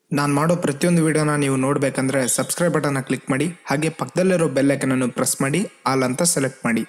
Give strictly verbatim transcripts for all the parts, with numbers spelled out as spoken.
ನಾನು ಮಾಡೋ ಪ್ರತಿಯೊಂದು ವಿಡಿಯೋನ ನೀವು ನೋಡಬೇಕಂದ್ರೆ ಸಬ್ಸ್ಕ್ರೈಬ್ ಬಟನ್ನ ಕ್ಲಿಕ್ ಮಾಡಿ, ಹಾಗೆ ಪಕ್ಕದಲ್ಲಿರೋ ಬೆಲ್ ಐಕನ್ ಅನ್ನು ಪ್ರೆಸ್ ಮಾಡಿ ಆಲ್ ಅಂತ ಸೆಲೆಕ್ಟ್ ಮಾಡಿ.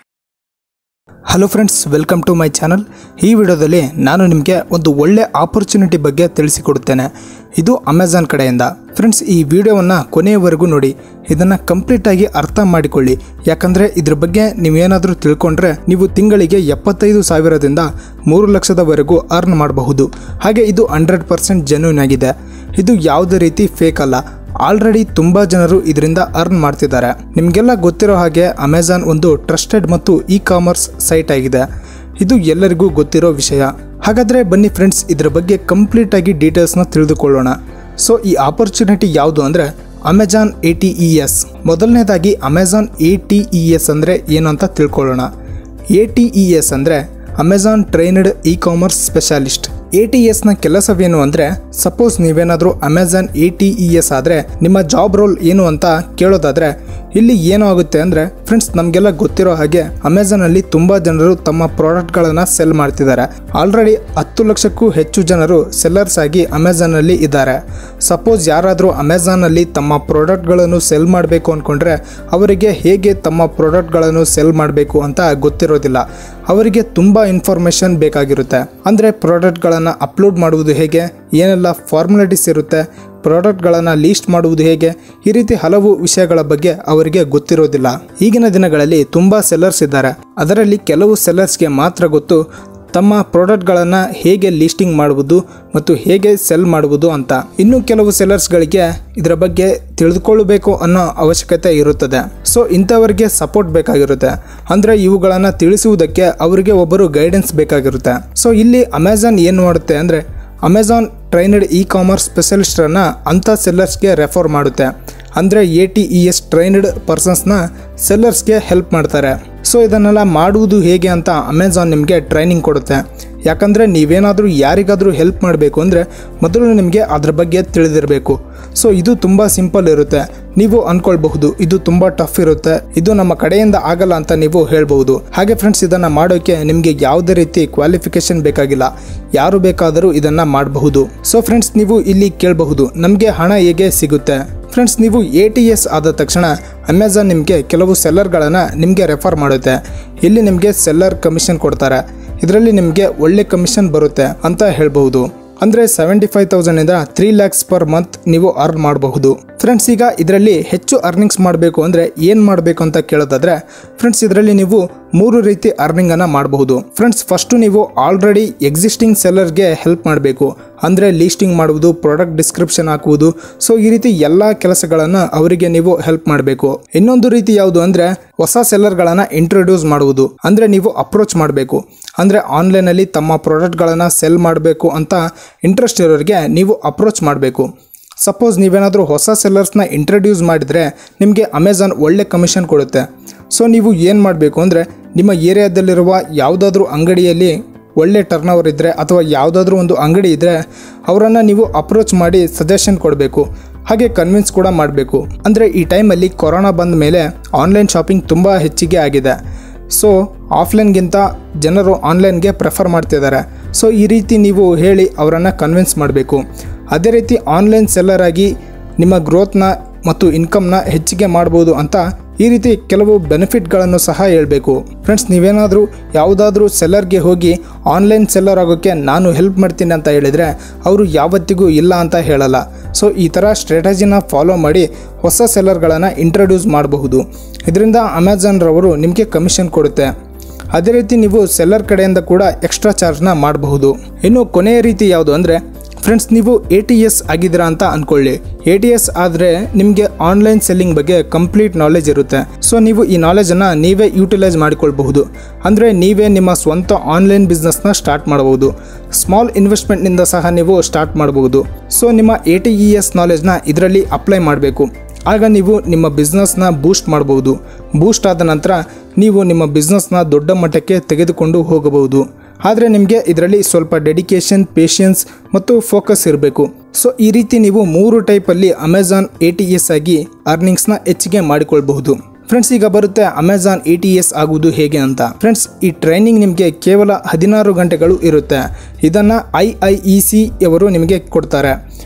Hello friends, welcome to my channel. ಈ ವಿಡಿಯೋದಲ್ಲಿ ನಾನು ನಿಮಗೆ ಒಂದು ಒಳ್ಳೆ ಆಪರ್ಚುನಿಟಿ ಬಗ್ಗೆ ತಿಳಿಸಿಕೊಡುತ್ತೇನೆ. ಇದು ಅಮೆಜಾನ್ ಕಡೆಯಿಂದ. ಫ್ರೆಂಡ್ಸ್, ಈ ವಿಡಿಯೋವನ್ನು ಕೊನೆಯವರೆಗೂ ನೋಡಿ, ಇದನ್ನು ಕಂಪ್ಲೀಟಾಗಿ ಅರ್ಥ ಮಾಡಿಕೊಳ್ಳಿ. ಯಾಕಂದರೆ ಇದ್ರ ಬಗ್ಗೆ ನೀವೇನಾದರೂ ತಿಳ್ಕೊಂಡ್ರೆ ನೀವು ತಿಂಗಳಿಗೆ ಎಪ್ಪತ್ತೈದು ಸಾವಿರದಿಂದ ಮೂರು ಲಕ್ಷದವರೆಗೂ ಅರ್ನ್ ಮಾಡಬಹುದು. ಹಾಗೆ ಇದು ಹಂಡ್ರೆಡ್ ಪರ್ಸೆಂಟ್ ಜೆನ್ಯೂನ್ ಆಗಿದೆ. ಇದು ಯಾವುದೇ ರೀತಿ ಫೇಕ್ ಅಲ್ಲ. ಆಲ್ರೆಡಿ ತುಂಬ ಜನರು ಇದರಿಂದ ಅರ್ನ್ ಮಾಡ್ತಿದ್ದಾರೆ. ನಿಮಗೆಲ್ಲ ಗೊತ್ತಿರೋ ಹಾಗೆ ಅಮೆಜಾನ್ ಒಂದು ಟ್ರಸ್ಟೆಡ್ ಮತ್ತು ಇ ಕಾಮರ್ಸ್ ಸೈಟ್ ಆಗಿದೆ. ಇದು ಎಲ್ಲರಿಗೂ ಗೊತ್ತಿರೋ ವಿಷಯ. ಹಾಗಾದರೆ ಬನ್ನಿ ಫ್ರೆಂಡ್ಸ್, ಇದರ ಬಗ್ಗೆ ಕಂಪ್ಲೀಟಾಗಿ ಡೀಟೇಲ್ಸ್ನ ತಿಳಿದುಕೊಳ್ಳೋಣ. ಸೊ ಈ ಆಪರ್ಚುನಿಟಿ ಯಾವುದು ಅಂದರೆ Amazon A T E S. ಮೊದಲನೇದಾಗಿ Amazon A T E S ಅಂದರೆ ಏನು ಅಂತ ತಿಳ್ಕೊಳ್ಳೋಣ. ಎ ಟಿ ಇ ಎಸ್ ಅಂದರೆ Amazon trained e commerce specialist. A T ಎಸ್ನ ಕೆಲಸವೇನು ಅಂದರೆ, ಸಪೋಸ್ ನೀವೇನಾದರೂ Amazon A T E S ಆದರೆ ನಿಮ್ಮ ಜಾಬ್ ರೋಲ್ ಏನು ಅಂತ ಕೇಳೋದಾದರೆ ಇಲ್ಲಿ ಏನೋ ಆಗುತ್ತೆ ಅಂದರೆ ಫ್ರೆಂಡ್ಸ್, ನಮಗೆಲ್ಲ ಗೊತ್ತಿರೋ ಹಾಗೆ ಅಮೆಜಾನಲ್ಲಿ ತುಂಬ ಜನರು ತಮ್ಮ ಪ್ರಾಡಕ್ಟ್ಗಳನ್ನು ಸೆಲ್ ಮಾಡ್ತಿದ್ದಾರೆ. ಆಲ್ರೆಡಿ ಹತ್ತು ಲಕ್ಷಕ್ಕೂ ಹೆಚ್ಚು ಜನರು ಸೆಲ್ಲರ್ಸ್ ಆಗಿ ಅಮೆಜಾನಲ್ಲಿ ಇದ್ದಾರೆ. ಸಪೋಸ್ ಯಾರಾದರೂ ಅಮೆಜಾನಲ್ಲಿ ತಮ್ಮ ಪ್ರಾಡಕ್ಟ್ಗಳನ್ನು ಸೆಲ್ ಮಾಡಬೇಕು ಅಂದ್ಕೊಂಡ್ರೆ ಅವರಿಗೆ ಹೇಗೆ ತಮ್ಮ ಪ್ರಾಡಕ್ಟ್ಗಳನ್ನು ಸೆಲ್ ಮಾಡಬೇಕು ಅಂತ ಗೊತ್ತಿರೋದಿಲ್ಲ. ಅವರಿಗೆ ತುಂಬ ಇನ್ಫಾರ್ಮೇಷನ್ ಬೇಕಾಗಿರುತ್ತೆ. ಅಂದರೆ ಪ್ರಾಡಕ್ಟ್ಗಳನ್ನು ಅಪ್ಲೋಡ್ ಮಾಡುವುದು ಹೇಗೆ, ಏನೆಲ್ಲ ಫಾರ್ಮಾಲಿಟೀಸ್ ಇರುತ್ತೆ, ಪ್ರಾಡಕ್ಟ್ಗಳನ್ನು ಲೀಸ್ಟ್ ಮಾಡುವುದು ಹೇಗೆ, ಈ ರೀತಿ ಹಲವು ವಿಷಯಗಳ ಬಗ್ಗೆ ಅವರಿಗೆ ಗೊತ್ತಿರೋದಿಲ್ಲ. ಈಗಿನ ದಿನಗಳಲ್ಲಿ ತುಂಬ ಸೆಲ್ಲರ್ಸ್ ಇದ್ದಾರೆ. ಅದರಲ್ಲಿ ಕೆಲವು ಸೆಲ್ಲರ್ಸ್ಗೆ ಮಾತ್ರ ಗೊತ್ತು ತಮ್ಮ ಪ್ರಾಡಕ್ಟ್ಗಳನ್ನು ಹೇಗೆ ಲೀಸ್ಟಿಂಗ್ ಮಾಡುವುದು ಮತ್ತು ಹೇಗೆ ಸೆಲ್ ಮಾಡುವುದು ಅಂತ. ಇನ್ನು ಕೆಲವು ಸೆಲ್ಲರ್ಸ್ಗಳಿಗೆ ಇದರ ಬಗ್ಗೆ ತಿಳಿದುಕೊಳ್ಳಬೇಕು ಅನ್ನೋ ಅವಶ್ಯಕತೆ ಇರುತ್ತದೆ. ಸೊ ಇಂಥವರಿಗೆ ಸಪೋರ್ಟ್ ಬೇಕಾಗಿರುತ್ತೆ. ಅಂದರೆ ಇವುಗಳನ್ನು ತಿಳಿಸುವುದಕ್ಕೆ ಅವರಿಗೆ ಒಬ್ಬರು ಗೈಡೆನ್ಸ್ ಬೇಕಾಗಿರುತ್ತೆ. ಸೊ ಇಲ್ಲಿ ಅಮೆಜಾನ್ ಏನು ಮಾಡುತ್ತೆ ಅಂದರೆ, ಅಮೆಜಾನ್ ಟ್ರೈನ್ಡ್ ಇ ಕಾಮರ್ಸ್ ಸ್ಪೆಷಲಿಸ್ಟರನ್ನು ಅಂಥ ಸೆಲ್ಲರ್ಸ್ಗೆ ರೆಫರ್ ಮಾಡುತ್ತೆ. ಅಂದರೆ A T E S trained ಪರ್ಸನ್ಸ್ನ ಸೆಲ್ಲರ್ಸ್ಗೆ ಹೆಲ್ಪ್ ಮಾಡ್ತಾರೆ. ಸೊ ಇದನ್ನೆಲ್ಲ ಮಾಡುವುದು ಹೇಗೆ ಅಂತ ಅಮೆಜಾನ್ ನಿಮಗೆ ಟ್ರೈನಿಂಗ್ ಕೊಡುತ್ತೆ. ಯಾಕಂದರೆ ನೀವೇನಾದರೂ ಯಾರಿಗಾದರೂ ಹೆಲ್ಪ್ ಮಾಡಬೇಕು ಅಂದರೆ ಮೊದಲು ನಿಮಗೆ ಅದ್ರ ಬಗ್ಗೆ ತಿಳಿದಿರಬೇಕು. ಸೊ ಇದು ತುಂಬ ಸಿಂಪಲ್ ಇರುತ್ತೆ. ನೀವು ಅಂದ್ಕೊಳ್ಬಹುದು ಇದು ತುಂಬ ಟಫ್ ಇರುತ್ತೆ, ಇದು ನಮ್ಮ ಕಡೆಯಿಂದ ಆಗಲ್ಲ ಅಂತ ನೀವು ಹೇಳ್ಬಹುದು. ಹಾಗೆ ಫ್ರೆಂಡ್ಸ್, ಇದನ್ನು ಮಾಡೋಕ್ಕೆ ನಿಮಗೆ ಯಾವುದೇ ರೀತಿ ಕ್ವಾಲಿಫಿಕೇಶನ್ ಬೇಕಾಗಿಲ್ಲ. ಯಾರು ಬೇಕಾದರೂ ಇದನ್ನು ಮಾಡಬಹುದು. ಸೊ ಫ್ರೆಂಡ್ಸ್, ನೀವು ಇಲ್ಲಿ ಕೇಳಬಹುದು ನಮಗೆ ಹಣ ಹೇಗೆ ಸಿಗುತ್ತೆ. ಫ್ರೆಂಡ್ಸ್, ನೀವು ಎ ಟಿ ಎಸ್ ಆದ ತಕ್ಷಣ ಅಮೆಜಾನ್ ನಿಮಗೆ ಕೆಲವು ಸೆಲ್ಲರ್ಗಳನ್ನು ನಿಮಗೆ ರೆಫರ್ ಮಾಡುತ್ತೆ. ಇಲ್ಲಿ ನಿಮಗೆ ಸೆಲ್ಲರ್ ಕಮಿಷನ್ ಕೊಡ್ತಾರೆ. ಇದರಲ್ಲಿ ನಿಮಗೆ ಒಳ್ಳೆ ಕಮಿಷನ್ ಬರುತ್ತೆ ಅಂತ ಹೇಳ್ಬಹುದು. ಅಂದರೆ ಸೆವೆಂಟಿ ಫೈವ್ ತೌಸಂಡಿಂದ ತ್ರೀ ಲ್ಯಾಕ್ಸ್ ಪರ್ ಮಂತ್ ನೀವು ಅರ್ನ್ ಮಾಡಬಹುದು. ಫ್ರೆಂಡ್ಸ್, ಈಗ ಇದರಲ್ಲಿ ಹೆಚ್ಚು ಅರ್ನಿಂಗ್ಸ್ ಮಾಡಬೇಕು ಅಂದರೆ ಏನು ಮಾಡಬೇಕು ಅಂತ ಕೇಳೋದಾದರೆ ಫ್ರೆಂಡ್ಸ್, ಇದರಲ್ಲಿ ನೀವು ಮೂರು ರೀತಿ ಅರ್ನಿಂಗನ್ನು ಮಾಡಬಹುದು. ಫ್ರೆಂಡ್ಸ್, ಫಸ್ಟು ನೀವು ಆಲ್ರೆಡಿ ಎಕ್ಸಿಸ್ಟಿಂಗ್ ಸೆಲ್ಲರ್ಗೆ ಹೆಲ್ಪ್ ಮಾಡಬೇಕು. ಅಂದರೆ ಲೀಸ್ಟಿಂಗ್ ಮಾಡುವುದು, ಪ್ರಾಡಕ್ಟ್ ಡಿಸ್ಕ್ರಿಪ್ಷನ್ ಹಾಕುವುದು. ಸೊ ಈ ರೀತಿ ಎಲ್ಲ ಕೆಲಸಗಳನ್ನು ಅವರಿಗೆ ನೀವು ಹೆಲ್ಪ್ ಮಾಡಬೇಕು. ಇನ್ನೊಂದು ರೀತಿ ಯಾವುದು ಅಂದರೆ ಹೊಸ ಸೆಲ್ಲರ್ಗಳನ್ನು ಇಂಟ್ರೊಡ್ಯೂಸ್ ಮಾಡುವುದು. ಅಂದರೆ ನೀವು ಅಪ್ರೋಚ್ ಮಾಡಬೇಕು. ಅಂದರೆ ಆನ್ಲೈನಲ್ಲಿ ತಮ್ಮ ಪ್ರಾಡಕ್ಟ್ಗಳನ್ನು ಸೆಲ್ ಮಾಡಬೇಕು ಅಂತ ಇಂಟ್ರೆಸ್ಟ್ ಇರೋರಿಗೆ ನೀವು ಅಪ್ರೋಚ್ ಮಾಡಬೇಕು. ಸಪೋಸ್ ನೀವೇನಾದರೂ ಹೊಸ ಸೆಲ್ಲರ್ಸ್ನ ಇಂಟ್ರೊಡ್ಯೂಸ್ ಮಾಡಿದರೆ ನಿಮಗೆ ಅಮೆಜಾನ್ ಒಳ್ಳೆ ಕಮಿಷನ್ ಕೊಡುತ್ತೆ. ಸೊ ನೀವು ಏನು ಮಾಡಬೇಕು ಅಂದರೆ ನಿಮ್ಮ ಏರಿಯಾದಲ್ಲಿರುವ ಯಾವುದಾದ್ರೂ ಅಂಗಡಿಯಲ್ಲಿ ಒಳ್ಳೆ ಟರ್ನ್ ಓವರ್ ಇದ್ದರೆ ಅಥವಾ ಯಾವುದಾದ್ರೂ ಒಂದು ಅಂಗಡಿ ಇದ್ದರೆ ಅವರನ್ನು ನೀವು ಅಪ್ರೋಚ್ ಮಾಡಿ ಸಜೆಷನ್ ಕೊಡಬೇಕು. ಹಾಗೆ ಕನ್ವಿನ್ಸ್ ಕೂಡ ಮಾಡಬೇಕು. ಅಂದರೆ ಈ ಟೈಮಲ್ಲಿ ಕೊರೋನಾ ಬಂದ ಮೇಲೆ ಆನ್ಲೈನ್ ಶಾಪಿಂಗ್ ತುಂಬ ಹೆಚ್ಚಿಗೆ ಆಗಿದೆ. ಸೊ ಆಫ್ಲೈನ್ಗಿಂತ ಜನರು ಆನ್ಲೈನ್ಗೆ ಪ್ರೆಫರ್ ಮಾಡ್ತಿದ್ದಾರೆ. ಸೊ ಈ ರೀತಿ ನೀವು ಹೇಳಿ ಅವರನ್ನು ಕನ್ವಿನ್ಸ್ ಮಾಡಬೇಕು. ಅದೇ ರೀತಿ ಆನ್ಲೈನ್ ಸೆಲ್ಲರ್ ಆಗಿ ನಿಮ್ಮ ಗ್ರೋತ್ನ ಮತ್ತು ಇನ್ಕಮ್ನ ಹೆಚ್ಚಿಗೆ ಮಾಡ್ಬೋದು ಅಂತ ಈ ರೀತಿ ಕೆಲವು ಬೆನಿಫಿಟ್ಗಳನ್ನು ಸಹ ಹೇಳಬೇಕು. ಫ್ರೆಂಡ್ಸ್, ನೀವೇನಾದರೂ ಯಾವುದಾದ್ರೂ ಸೆಲ್ಲರ್ಗೆ ಹೋಗಿ ಆನ್ಲೈನ್ ಸೆಲ್ಲರ್ ಆಗೋಕ್ಕೆ ನಾನು ಹೆಲ್ಪ್ ಮಾಡ್ತೀನಿ ಅಂತ ಹೇಳಿದರೆ ಅವರು ಯಾವತ್ತಿಗೂ ಇಲ್ಲ ಅಂತ ಹೇಳಲ್ಲ. ಸೊ ಈ ಥರ ಸ್ಟ್ರಾಟಜಿನ ಫಾಲೋ ಮಾಡಿ ಹೊಸ ಸೆಲ್ಲರ್ಗಳನ್ನು ಇಂಟ್ರೊಡ್ಯೂಸ್ ಮಾಡಬಹುದು. ಇದರಿಂದ ಅಮೆಜಾನ್ರವರು ನಿಮಗೆ ಕಮಿಷನ್ ಕೊಡುತ್ತೆ. ಅದೇ ರೀತಿ ನೀವು ಸೆಲ್ಲರ್ ಕಡೆಯಿಂದ ಕೂಡ ಎಕ್ಸ್ಟ್ರಾ ಚಾರ್ಜ್ನ ಮಾಡಬಹುದು. ಇನ್ನು ಕೊನೆಯ ರೀತಿ ಯಾವುದು ಅಂದರೆ ಫ್ರೆಂಡ್ಸ್, ನೀವು ಎ ಟಿ ಎಸ್ ಆಗಿದ್ದೀರಾ ಅಂತ ಅಂದ್ಕೊಳ್ಳಿ. ಎ ಟಿ ಎಸ್ ಆದರೆ ನಿಮಗೆ ಆನ್ಲೈನ್ ಸೆಲ್ಲಿಂಗ್ ಬಗ್ಗೆ ಕಂಪ್ಲೀಟ್ ನಾಲೆಜ್ ಇರುತ್ತೆ. ಸೊ ನೀವು ಈ ನಾಲೆಜನ್ನು ನೀವೇ ಯೂಟಿಲೈಸ್ ಮಾಡಿಕೊಳ್ಬಹುದು. ಅಂದರೆ ನೀವೇ ನಿಮ್ಮ ಸ್ವಂತ ಆನ್ಲೈನ್ ಬಿಸ್ನೆಸ್ನ ಸ್ಟಾರ್ಟ್ ಮಾಡಬಹುದು. ಸ್ಮಾಲ್ ಇನ್ವೆಸ್ಟ್ಮೆಂಟ್ನಿಂದ ಸಹ ನೀವು ಸ್ಟಾರ್ಟ್ ಮಾಡಬಹುದು. ಸೊ ನಿಮ್ಮ ಎ ಟಿ ಇ ಎಸ್ ನಾಲೆಜ್ನ ಇದರಲ್ಲಿ ಅಪ್ಲೈ ಮಾಡಬೇಕು. ಆಗ ನೀವು ನಿಮ್ಮ ಬಿಸ್ನೆಸ್ನ ಬೂಸ್ಟ್ ಮಾಡಬಹುದು. ಬೂಸ್ಟ್ ಆದ ನಂತರ ನೀವು ನಿಮ್ಮ ಬಿಸ್ನೆಸ್ನ ದೊಡ್ಡ ಮಟ್ಟಕ್ಕೆ ತೆಗೆದುಕೊಂಡು ಹೋಗಬಹುದು. ಆದರೆ ನಿಮಗೆ ಇದರಲ್ಲಿ ಸ್ವಲ್ಪ ಡೆಡಿಕೇಶನ್, ಪೇಷನ್ಸ್ ಮತ್ತು ಫೋಕಸ್ ಇರಬೇಕು. ಸೊ ಈ ರೀತಿ ನೀವು ಮೂರು ಟೈಪಲ್ಲಿ ಅಮೆಜಾನ್ ಎ ಟಿ ಎಸ್ ಆಗಿ ಅರ್ನಿಂಗ್ಸ್ನ ಹೆಚ್ಚಿಗೆ ಮಾಡಿಕೊಳ್ಬಹುದು. ಫ್ರೆಂಡ್ಸ್, ಈಗ ಬರುತ್ತೆ ಅಮೆಜಾನ್ ಎ ಟಿ ಎಸ್ ಆಗುವುದು ಹೇಗೆ ಅಂತ. ಫ್ರೆಂಡ್ಸ್, ಈ ಟ್ರೈನಿಂಗ್ ನಿಮಗೆ ಕೇವಲ ಹದಿನಾರು ಗಂಟೆಗಳು ಇರುತ್ತೆ. ಇದನ್ನು ಐ ಐ ಇ ಸಿ ಅವರು ನಿಮಗೆ ಕೊಡ್ತಾರೆ.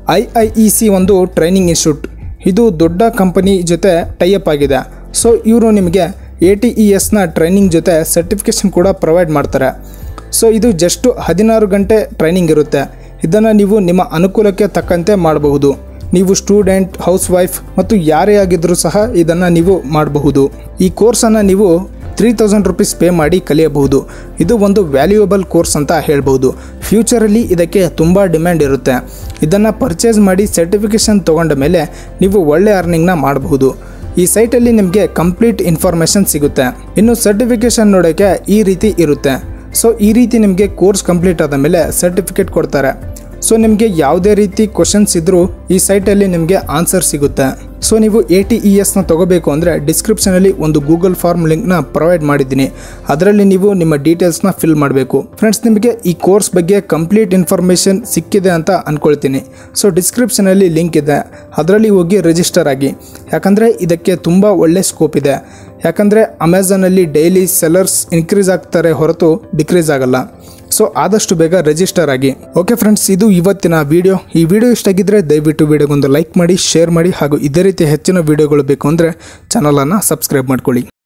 ಐ ಐ ಇ ಸಿ ಒಂದು ಟ್ರೈನಿಂಗ್ ಇನ್ಸ್ಟಿಟ್ಯೂಟ್. ಇದು ದೊಡ್ಡ ಕಂಪನಿ ಜೊತೆ ಟೈಅಪ್ ಆಗಿದೆ. ಸೊ ಇವರು ನಿಮಗೆ ಎ ಟಿ ಇ ಎಸ್ನ ಟ್ರೈನಿಂಗ್ ಜೊತೆ ಸರ್ಟಿಫಿಕೇಷನ್ ಕೂಡ ಪ್ರೊವೈಡ್ ಮಾಡ್ತಾರೆ. ಸೊ ಇದು ಜಸ್ಟ್ ಹದಿನಾರು ಗಂಟೆ ಟ್ರೈನಿಂಗ್ ಇರುತ್ತೆ. ಇದನ್ನು ನೀವು ನಿಮ್ಮ ಅನುಕೂಲಕ್ಕೆ ತಕ್ಕಂತೆ ಮಾಡಬಹುದು. ನೀವು ಸ್ಟೂಡೆಂಟ್, ಹೌಸ್ ವೈಫ್ ಮತ್ತು ಯಾರೇ ಆಗಿದ್ದರೂ ಸಹ ಇದನ್ನು ನೀವು ಮಾಡಬಹುದು. ಈ ಕೋರ್ಸನ್ನು ನೀವು ತ್ರೀ ತೌಸಂಡ್ ರುಪೀಸ್ ಪೇ ಮಾಡಿ ಕಲಿಯಬಹುದು. ಇದು ಒಂದು ವ್ಯಾಲ್ಯೂಯಬಲ್ ಕೋರ್ಸ್ ಅಂತ ಹೇಳ್ಬೋದು. ಫ್ಯೂಚರಲ್ಲಿ ಇದಕ್ಕೆ ತುಂಬ ಡಿಮ್ಯಾಂಡ್ ಇರುತ್ತೆ. ಇದನ್ನು ಪರ್ಚೇಸ್ ಮಾಡಿ ಸರ್ಟಿಫಿಕೇಷನ್ ತೊಗೊಂಡ ಮೇಲೆ ನೀವು ಒಳ್ಳೆ ಅರ್ನಿಂಗ್ನ ಮಾಡಬಹುದು. ಈ ಸೈಟಲ್ಲಿ ನಿಮಗೆ ಕಂಪ್ಲೀಟ್ ಇನ್ಫಾರ್ಮೇಷನ್ ಸಿಗುತ್ತೆ. ಇನ್ನು ಸರ್ಟಿಫಿಕೇಷನ್ ನೋಡೋಕ್ಕೆ ಈ ರೀತಿ ಇರುತ್ತೆ. ಸೊ ಈ ರೀತಿ ನಿಮಗೆ ಕೋರ್ಸ್ ಕಂಪ್ಲೀಟ್ ಆದ ಮೇಲೆ ಸರ್ಟಿಫಿಕೇಟ್ ಕೊಡ್ತಾರೆ. ಸೊ ನಿಮಗೆ ಯಾವುದೇ ರೀತಿ ಕ್ವಶನ್ಸ್ ಇದ್ದರೂ ಈ ಸೈಟಲ್ಲಿ ನಿಮಗೆ ಆನ್ಸರ್ ಸಿಗುತ್ತೆ. ಸೊ ನೀವು ಎ ಟಿ ಇ ಎಸ್ನ ತೊಗೋಬೇಕು ಅಂದರೆ ಡಿಸ್ಕ್ರಿಪ್ಷನಲ್ಲಿ ಒಂದು ಗೂಗಲ್ ಫಾರ್ಮ್ ಲಿಂಕ್ನ ಪ್ರೊವೈಡ್ ಮಾಡಿದ್ದೀನಿ. ಅದರಲ್ಲಿ ನೀವು ನಿಮ್ಮ ಡೀಟೇಲ್ಸ್ನ ಫಿಲ್ ಮಾಡಬೇಕು. ಫ್ರೆಂಡ್ಸ್, ನಿಮಗೆ ಈ ಕೋರ್ಸ್ ಬಗ್ಗೆ ಕಂಪ್ಲೀಟ್ ಇನ್ಫಾರ್ಮೇಷನ್ ಸಿಕ್ಕಿದೆ ಅಂತ ಅಂದ್ಕೊಳ್ತೀನಿ. ಸೊ ಡಿಸ್ಕ್ರಿಪ್ಷನಲ್ಲಿ ಲಿಂಕ್ ಇದೆ, ಅದರಲ್ಲಿ ಹೋಗಿ ರಿಜಿಸ್ಟರ್ ಆಗಿ. ಯಾಕಂದರೆ ಇದಕ್ಕೆ ತುಂಬ ಒಳ್ಳೆ ಸ್ಕೋಪ್ ಇದೆ. ಯಾಕಂದರೆ ಅಮೆಝಾನಲ್ಲಿ ಡೈಲಿ ಸೆಲ್ಲರ್ಸ್ ಇನ್ಕ್ರೀಸ್ ಆಗ್ತಾರೆ ಹೊರತು ಡಿಕ್ರೀಸ್ ಆಗಲ್ಲ. ಸೊ ಆದಷ್ಟು ಬೇಗ ರಿಜಿಸ್ಟರ್ ಆಗಿ. ಓಕೆ ಫ್ರೆಂಡ್ಸ್, ಇದು ಇವತ್ತಿನ ವಿಡಿಯೋ. ಈ ವಿಡಿಯೋ ಇಷ್ಟ ಆಗಿದ್ದರೆ ದಯವಿಟ್ಟು ವಿಡಿಯೋಗೊಂದು ಲೈಕ್ ಮಾಡಿ, ಶೇರ್ ಮಾಡಿ ಹಾಗೂ ಇದೇ ರೀತಿ ಹೆಚ್ಚಿನ ವಿಡಿಯೋಗಳು ಬೇಕು ಅಂದರೆ ಚಾನಲನ್ನು ಸಬ್ಸ್ಕ್ರೈಬ್ ಮಾಡ್ಕೊಳ್ಳಿ.